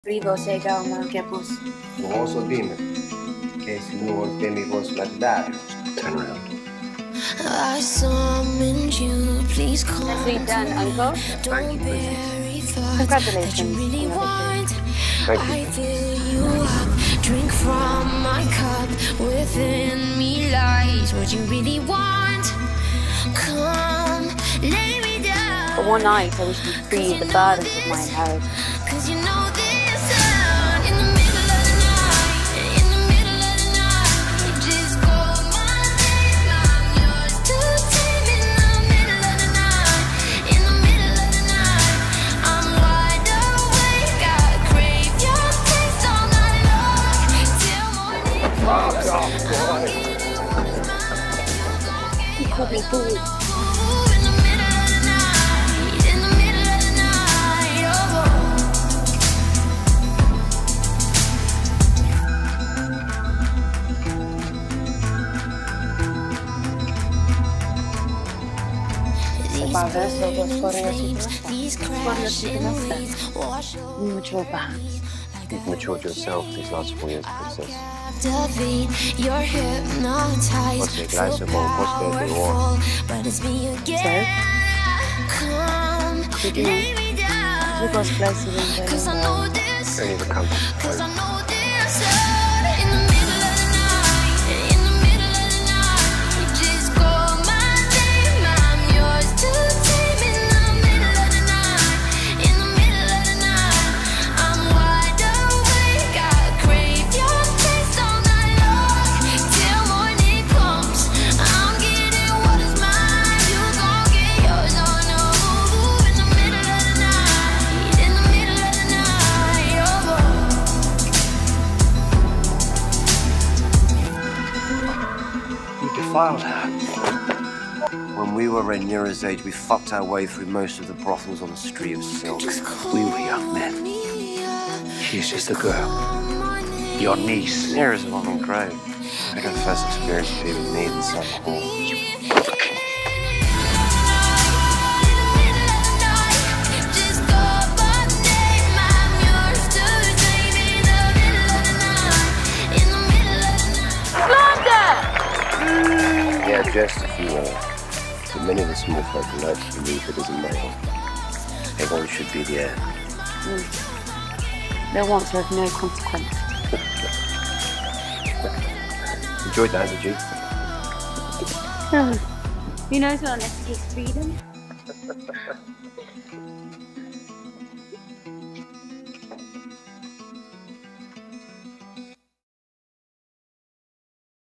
Rivos eikä ole melkein No, also Demon. In case you know what Demi was like that. Turn around. I summoned you, please come. Nicely done, Uncle. Thank you, Princess. Congratulations. Thank you. I fill you up, drink from my cup. Within me lies what you really want. Come, lay me down. For one night, I wish to free the burdens of my inheritance. 'Cause you know this sound in the middle of the night, in the middle of the night. Just call my name, I'm yours to tame in the middle of the night, in the middle of the night. I'm wide awake, I crave your taste all night long, till morning comes. I'm getting what's mine, you gon' get You called me fool. in the middle of the night, in the middle of the night, oh. Mature perhaps. You've matured yourself these last 4 years, Princess. You're hypnotized. What's it, glass of wine? What's there to war? But it's me again. Come, lay me down. We got closer than 'Cause I know this. Don't even come. 'Cause I know this. In the middle of the night, in the middle of the night. Just call my name, I'm yours to tame in the middle of the night, in the middle of the night. I'm wide awake, I crave your taste all night long, till morning comes. I'm getting what is mine, you gon' get yours. Oh no, in the middle of the night, in the middle of the night, oh. You defiled her. When we were Rhaenyra's age, we fucked our way through most of the brothels on the Street of Silk. We were young men. She's just a girl. Your niece. Rhaenyra's long and grown. I got the first experience of being with me in some hall. Yeah, just a few but many of the small folk like to believe it isn't male. Everyone should be the heir. They'll want to have no consequence. Enjoyed that, did you? Who knows what our next case freedom?